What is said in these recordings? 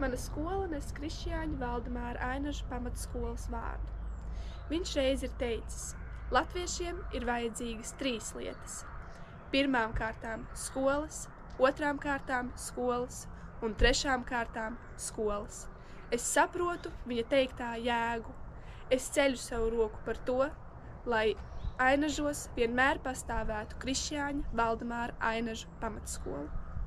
mana skola nes Krišjāņa Valdemāra Ainaža pamatskolas vārdu. Viņš reiz ir teicis: latviešiem ir vajadzīgas 3 lietas. Pirmām kārtām skolas, otrām kārtām skolas un trešām kārtām skolas. Es saprotu viņa teiktā jēgu. Es ceļu savu roku par to, lai Ainažos vienmēr pastāvētu Krišjāņa Valdemāra Ainaža pamatskola.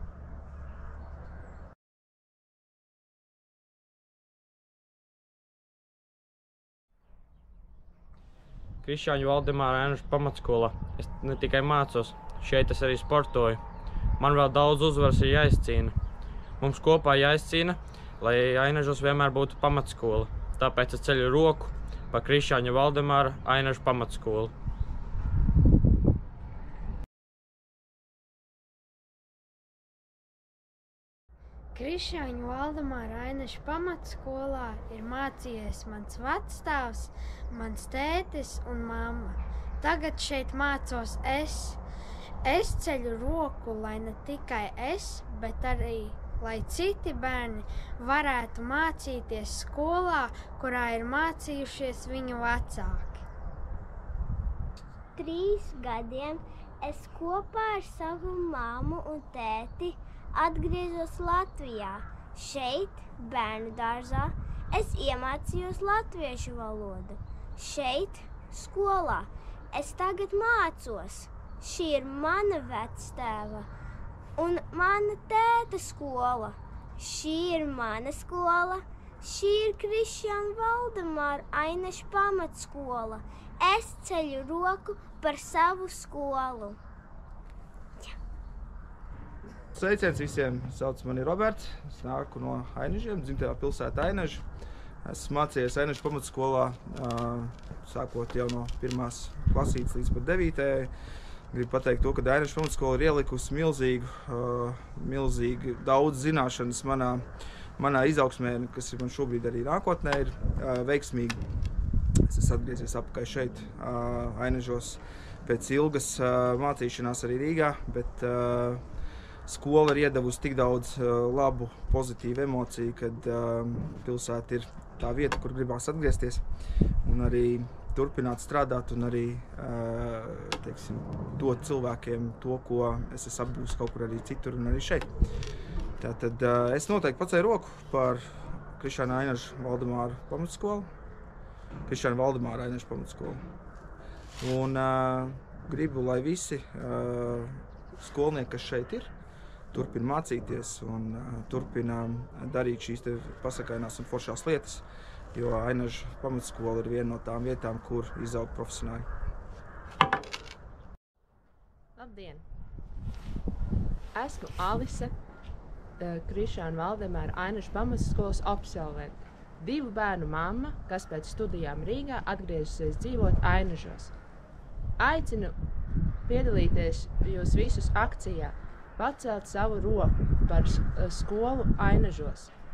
Krišjāņa Valdemāra Ainaža pamatskola. Es ne tikai mācos, šeit es arī sportoju. Man vēl daudz uzvaras ir jāizcīna. Mums kopā jāizcīna, lai Ainažos vienmēr būtu pamatskola. Tāpēc es ceļu roku par Krišjāņa Valdemāra Ainaža pamatskolu. Krišjāņa Valdemāra Ainaža pamatskolā ir mācījies mans vecstāvs, mans tētis un mamma. Tagad šeit mācos es. Es ceļu roku, lai ne tikai es, bet arī lai citi bērni varētu mācīties skolā, kurā ir mācījušies viņu vecāki. 3 gadiem es kopā ar savu mammu un tēti atgriezos Latvijā. Šeit, bērnu dārzā, es iemācījos latviešu valodu. Šeit, skolā, es tagad mācos. Šī ir mana vectēva un mana tēta skola. Šī ir mana skola. Šī ir Krišjāņa Valdemāra Ainaža pamatskola. Es ceļu roku par savu skolu. Sveiciens visiem! Sauc mani Roberts. Es nāku no Ainažiem, dzimtajā pilsētā Ainaža. Esmu mācījies Ainaža pamatskolā, sākot jau no 1. klasītes līdz pat 9. Gribu pateikt to, ka Ainaža pamatskola ir ielikusi milzīgi daudz zināšanas manā izaugsmē, kas man šobrīd arī nākotnē ir veiksmīgi. Es esmu atgriezies atpakaļ šeit, Ainažos, pēc ilgas mācīšanās arī Rīgā, bet skola ir iedavusi tik daudz labu, pozitīvu emociju, kad pilsēta ir tā vieta, kur gribās atgriezties un arī turpināt strādāt un arī dot cilvēkiem to, ko es esmu apgūst kaut kur arī citur un arī šeit. Tātad es noteikti pacēju roku par Krišjāņa Ainaža Valdemāra pamatskolu. Krišjāņa Valdemāra Ainaža pamatskolu. Un gribu, lai visi skolnieki, kas šeit ir, turpina mācīties un turpina darīt šīs pasakainās un foršās lietas, jo Ainaža pamatskola ir viena no tām vietām, kur izaug profesionāļi. Labdien! Esmu Alise, Krišjāņa Valdemāra Ainaža pamatskolas absolvente. 2 bērnu mamma, kas pēc studijām Rīgā atgriezusies dzīvot Ainažos. Aicinu piedalīties jūs visus akcijā, pacelt savu roku par skolu Ainažos.